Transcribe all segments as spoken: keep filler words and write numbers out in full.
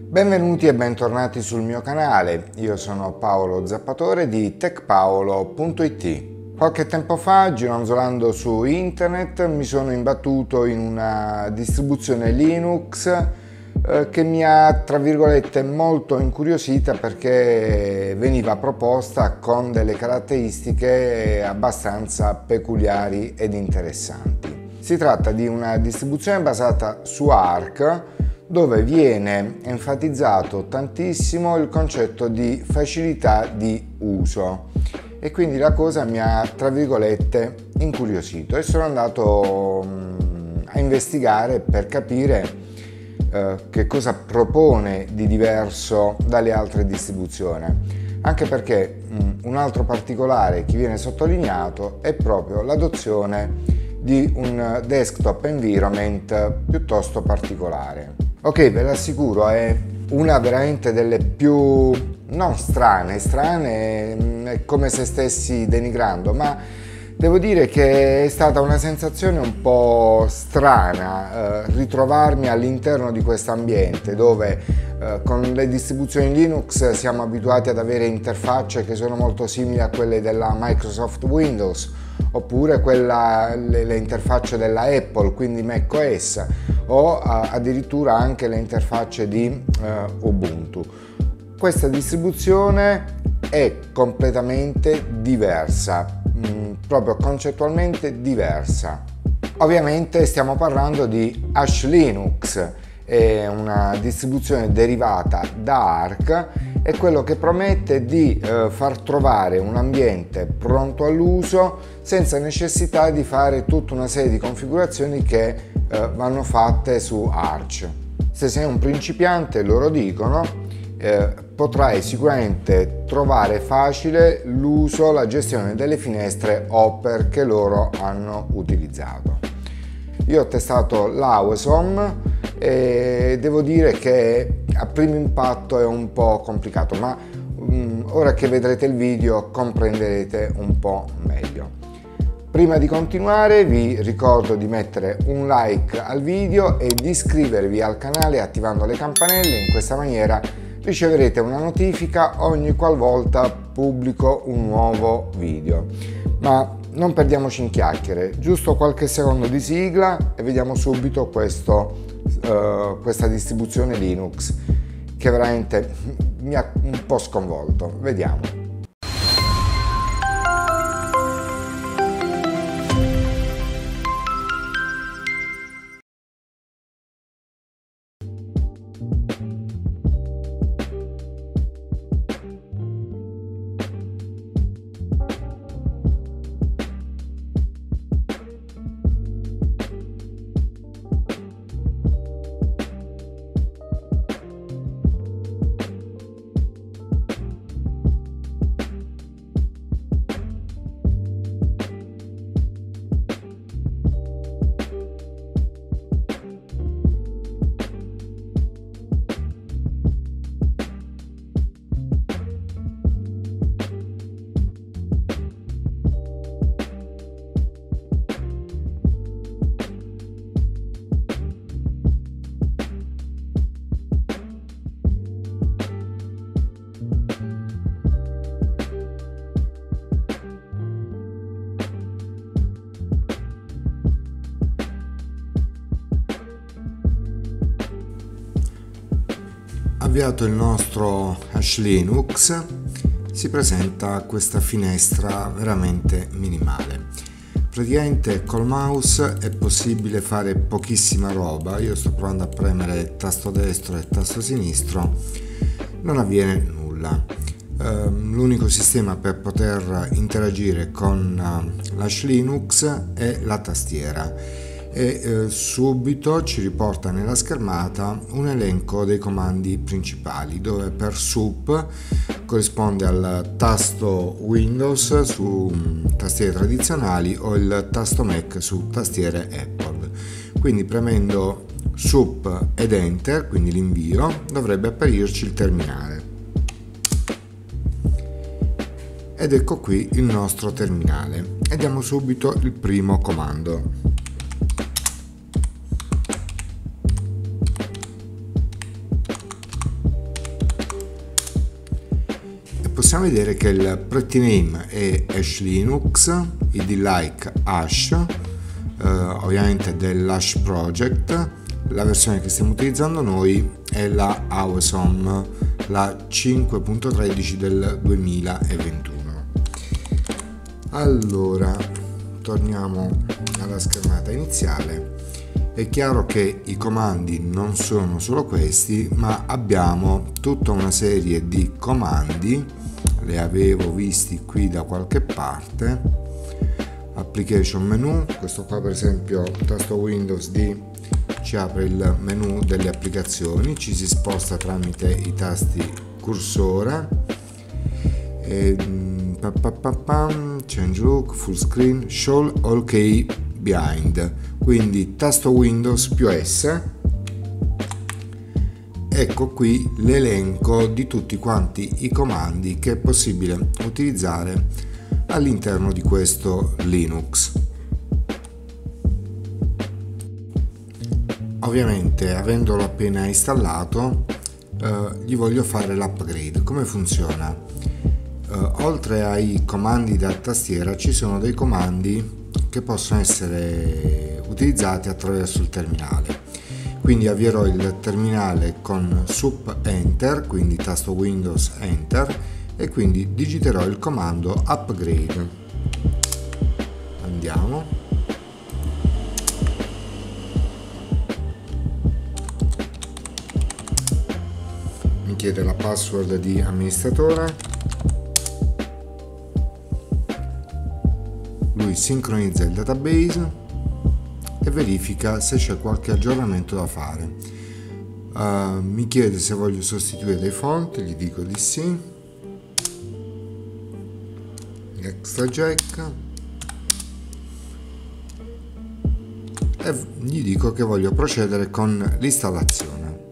Benvenuti e bentornati sul mio canale, io sono Paolo Zappatore di tech paolo punto it. Qualche tempo fa, gironzolando su internet, mi sono imbattuto in una distribuzione Linux eh, che mi ha, tra virgolette, molto incuriosita perché veniva proposta con delle caratteristiche abbastanza peculiari ed interessanti. Si tratta di una distribuzione basata su Arch, dove viene enfatizzato tantissimo il concetto di facilità di uso e quindi la cosa mi ha, tra virgolette, incuriosito e sono andato a investigare per capire eh, che cosa propone di diverso dalle altre distribuzioni, anche perché mh, un altro particolare che viene sottolineato è proprio l'adozione di un desktop environment piuttosto particolare. Ok, ve l'assicuro, è una veramente delle più, non strane, strane è come se stessi denigrando, ma devo dire che è stata una sensazione un po' strana eh, ritrovarmi all'interno di questo ambiente dove eh, con le distribuzioni Linux siamo abituati ad avere interfacce che sono molto simili a quelle della Microsoft Windows, oppure quella, le, le interfacce della Apple, quindi macOS, o a, addirittura anche le interfacce di eh, Ubuntu. Questa distribuzione è completamente diversa, mh, proprio concettualmente diversa. Ovviamente stiamo parlando di Arch Linux, è una distribuzione derivata da Arch e quello che promette di eh, far trovare un ambiente pronto all'uso senza necessità di fare tutta una serie di configurazioni che eh, vanno fatte su Arch. Se sei un principiante, loro dicono, eh, potrai sicuramente trovare facile l'uso, la gestione delle finestre Hopper che loro hanno utilizzato. Io ho testato l'Awesome e devo dire che a primo impatto è un po' complicato, ma um, ora che vedrete il video comprenderete un po' meglio. Prima di continuare vi ricordo di mettere un like al video e di iscrivervi al canale attivando le campanelle, in questa maniera riceverete una notifica ogni qualvolta pubblico un nuovo video. Ma non perdiamoci in chiacchiere, giusto qualche secondo di sigla e vediamo subito questo, uh, questa distribuzione Linux che veramente mi ha un po' sconvolto. Vediamo. Avviato il nostro Arch Linux, si presenta questa finestra veramente minimale. Praticamente col mouse è possibile fare pochissima roba. Io sto provando a premere tasto destro e tasto sinistro, non avviene nulla. L'unico sistema per poter interagire con l'Arch Linux è la tastiera e eh, subito ci riporta nella schermata un elenco dei comandi principali, dove per sup corrisponde al tasto Windows su tastiere tradizionali o il tasto Mac su tastiere Apple. Quindi premendo sup ed enter, quindi l'invio, dovrebbe apparirci il terminale. Ed ecco qui il nostro terminale e diamo subito il primo comando. possiamo vedere che il pretty name è Hash Linux, id like hash, eh, ovviamente dell'Hash project. La versione che stiamo utilizzando noi è la Awesome, la cinque punto tredici del duemilaventuno. Allora, torniamo alla schermata iniziale. È chiaro che i comandi non sono solo questi, ma abbiamo tutta una serie di comandi, li avevo visti qui da qualche parte. Application menu, questo qua per esempio, tasto Windows D, ci apre il menu delle applicazioni, ci si sposta tramite i tasti cursore, e, pa, pa, pa, pa, change look, full screen, show all key behind, quindi tasto Windows più S. Ecco qui l'elenco di tutti quanti i comandi che è possibile utilizzare all'interno di questo Linux. Ovviamente, avendolo appena installato, eh, gli voglio fare l'upgrade. Come funziona? Eh, oltre ai comandi da tastiera ci sono dei comandi che possono essere utilizzati attraverso il terminale. Quindi avvierò il terminale con sup enter, quindi tasto Windows enter, e quindi digiterò il comando upgrade. Andiamo. Mi chiede la password di amministratore, lui sincronizza il database e verifica se c'è qualche aggiornamento da fare. Uh, mi chiede se voglio sostituire dei font, gli dico di sì, extra jack, e gli dico che voglio procedere con l'installazione.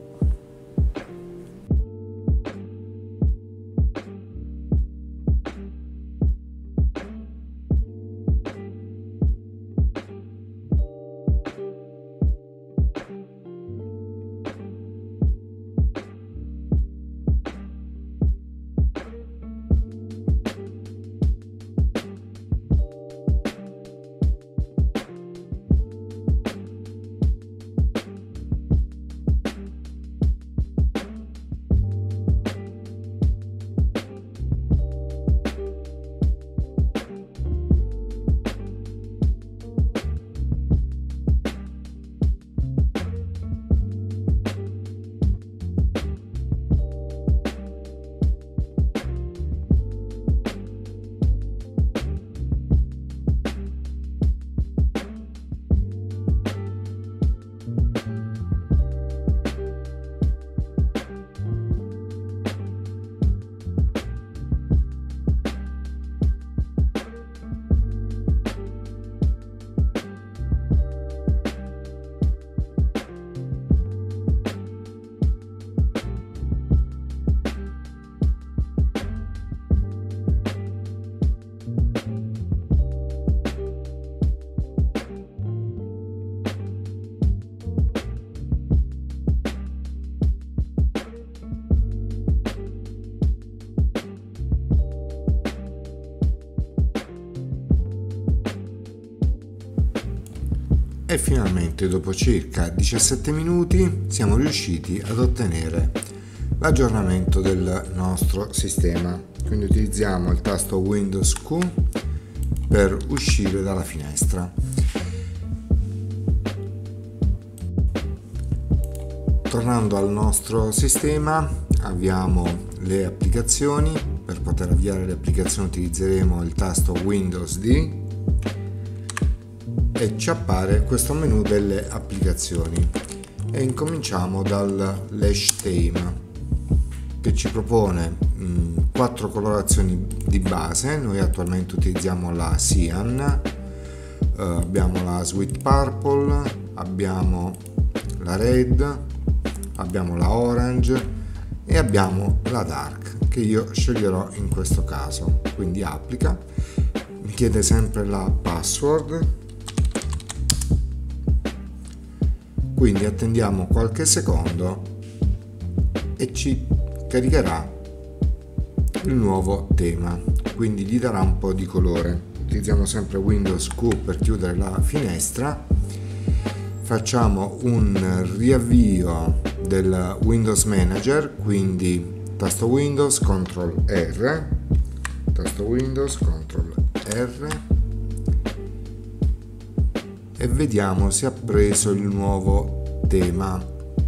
E finalmente, dopo circa diciassette minuti, siamo riusciti ad ottenere l'aggiornamento del nostro sistema. Quindi utilizziamo il tasto Windows Q per uscire dalla finestra. Tornando al nostro sistema, avviamo le applicazioni. Per poter avviare le applicazioni utilizzeremo il tasto Windows D e ci appare questo menu delle applicazioni, e incominciamo dall'Hash Theme, che ci propone mh, quattro colorazioni di base. Noi attualmente utilizziamo la Cyan, eh, abbiamo la Sweet Purple, abbiamo la Red, abbiamo la Orange e abbiamo la Dark, che io sceglierò in questo caso. Quindi applica, mi chiede sempre la password, quindi attendiamo qualche secondo e ci caricherà il nuovo tema, quindi gli darà un po' di colore. Utilizziamo sempre Windows Q per chiudere la finestra, facciamo un riavvio del Windows Manager, quindi tasto Windows, control R, tasto Windows, control R, e vediamo se ha preso il nuovo tema.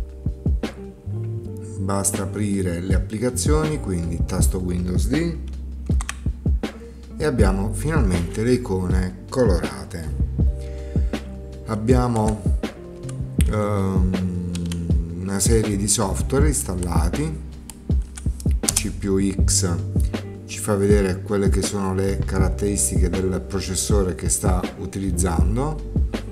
Basta aprire le applicazioni, quindi tasto Windows D, e abbiamo finalmente le icone colorate. Abbiamo um, una serie di software installati. C P U X ci fa vedere quelle che sono le caratteristiche del processore che sta utilizzando,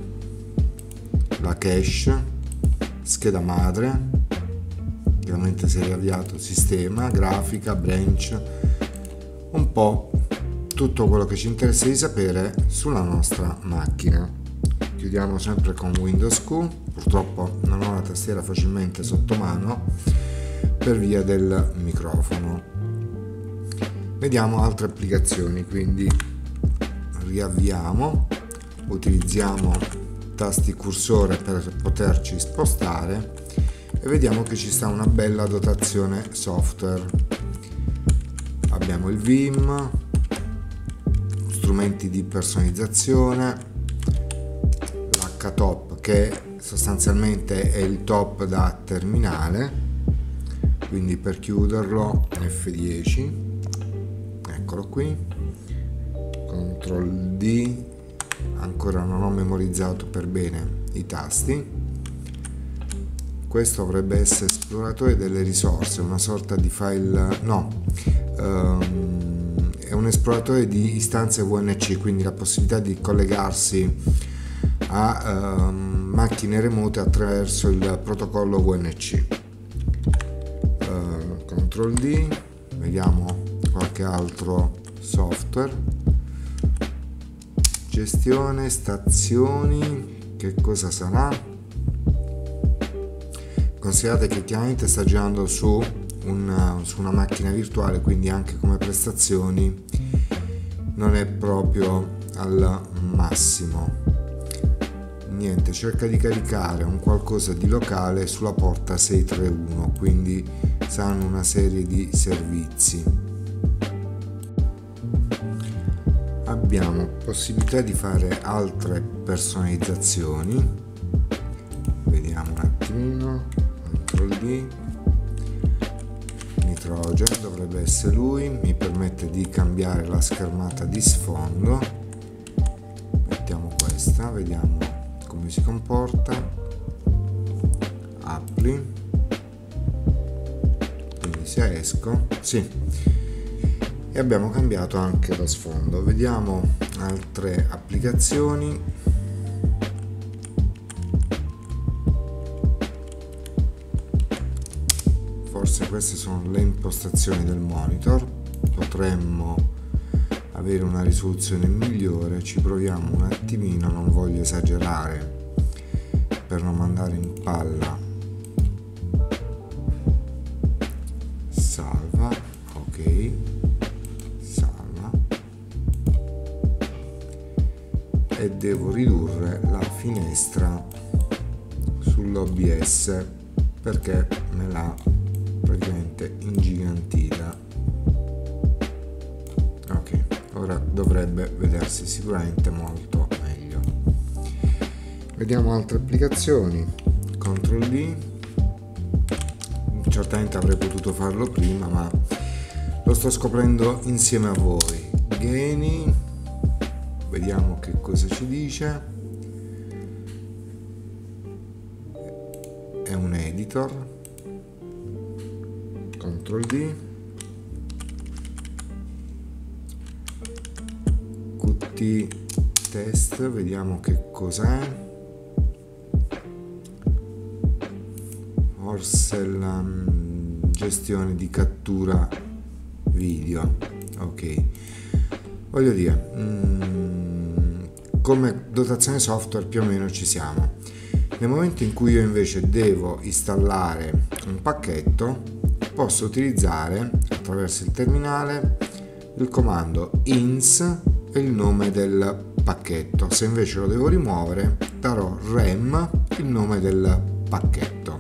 la cache, scheda madre, ovviamente si è riavviato sistema, grafica, branch, un po' tutto quello che ci interessa di sapere sulla nostra macchina. Chiudiamo sempre con Windows Q, purtroppo non ho la tastiera facilmente sotto mano per via del microfono. Vediamo altre applicazioni, quindi riavviamo, utilizziamo tasti cursore per poterci spostare e vediamo che ci sta una bella dotazione software. Abbiamo il Vim, strumenti di personalizzazione, l'H top che sostanzialmente è il top da terminale, quindi per chiuderlo F dieci, eccolo qui, control D, ancora non ho memorizzato per bene i tasti. Questo dovrebbe essere esploratore delle risorse, una sorta di file, no, um, è un esploratore di istanze V N C, quindi la possibilità di collegarsi a um, macchine remote attraverso il protocollo V N C. Uh, control D, vediamo qualche altro software, gestione, stazioni, che cosa sarà? Considerate che chiaramente sta girando su una, su una macchina virtuale, quindi anche come prestazioni non è proprio al massimo. Niente, cerca di caricare un qualcosa di locale sulla porta sei tre uno, quindi saranno una serie di servizi. Abbiamo possibilità di fare altre personalizzazioni, vediamo un attimino. Control D, Nitrogen dovrebbe essere lui, mi permette di cambiare la schermata di sfondo, mettiamo questa, vediamo come si comporta, appli, quindi se esco, sì, e abbiamo cambiato anche lo sfondo. Vediamo altre applicazioni. Forse queste sono le impostazioni del monitor, potremmo avere una risoluzione migliore, ci proviamo un attimino, non voglio esagerare per non mandare in palla. Salva, ok, salva, e devo ridurre la finestra sull'O B S perché me l'ha praticamente ingigantita. Ok, ora dovrebbe vedersi sicuramente molto meglio. Vediamo altre applicazioni. Control D, certamente avrei potuto farlo prima, ma lo sto scoprendo insieme a voi. Geni, vediamo che cosa ci dice. È un editor. Control D, Q T test, vediamo che cos'è. Forse la um, gestione di cattura video, ok. Voglio dire, um, come dotazione software più o meno ci siamo. Nel momento in cui io invece devo installare un pacchetto, posso utilizzare attraverso il terminale il comando ins e il nome del pacchetto. Se invece lo devo rimuovere, darò rem, il nome del pacchetto.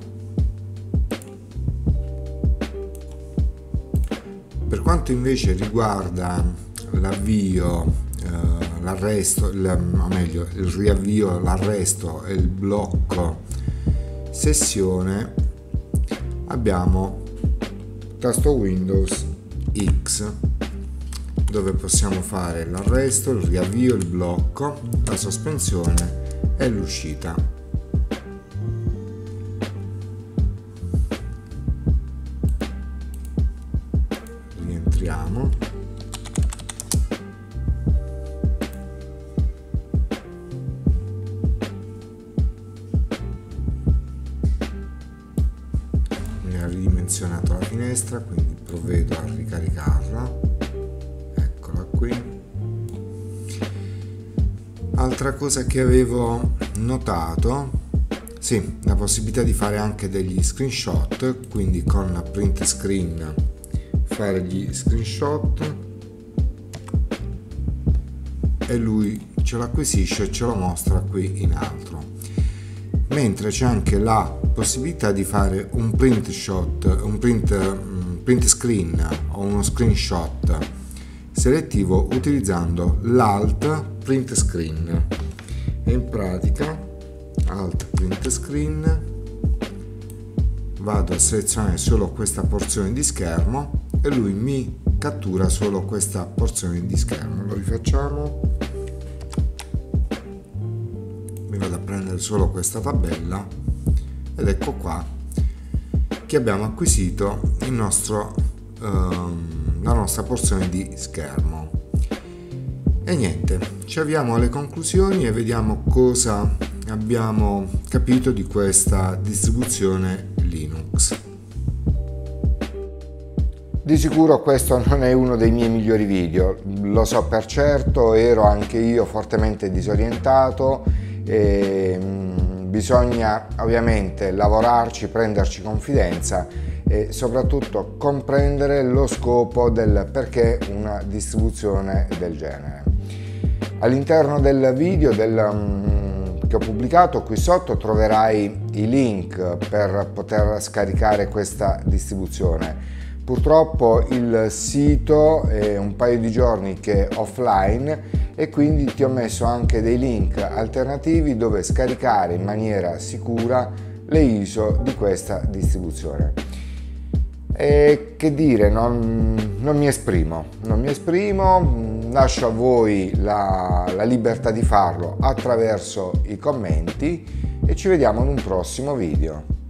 Per quanto invece riguarda l'avvio, eh, l'arresto, o meglio il riavvio, l'arresto e il blocco sessione, abbiamo tasto Windows X, dove possiamo fare l'arresto, il riavvio, il blocco, la sospensione e l'uscita. Rientriamo. Mi ha ridimensionato la finestra, quindi provvedo a ricaricarla. Qui. Altra cosa che avevo notato, sì, la possibilità di fare anche degli screenshot, quindi con print screen fare gli screenshot e lui ce l'acquisisce e ce lo mostra qui in alto, mentre c'è anche la possibilità di fare un print shot, un print, print screen o uno screenshot selettivo utilizzando l'Alt Print Screen, e in pratica Alt Print Screen vado a selezionare solo questa porzione di schermo e lui mi cattura solo questa porzione di schermo. Lo rifacciamo, mi vado a prendere solo questa tabella ed ecco qua che abbiamo acquisito il nostro um, la nostra porzione di schermo. E niente, ci avviamo alle conclusioni e vediamo cosa abbiamo capito di questa distribuzione Linux. Di sicuro questo non è uno dei miei migliori video, lo so per certo, ero anche io fortemente disorientato e mh, bisogna ovviamente lavorarci, prenderci confidenza e soprattutto comprendere lo scopo del perché una distribuzione del genere. All'interno del video del, um, che ho pubblicato qui sotto troverai i link per poter scaricare questa distribuzione. Purtroppo il sito è un paio di giorni che è offline e quindi ti ho messo anche dei link alternativi dove scaricare in maniera sicura le I S O di questa distribuzione. E che dire, non, non mi esprimo, non mi esprimo, lascio a voi la, la libertà di farlo attraverso i commenti e ci vediamo in un prossimo video.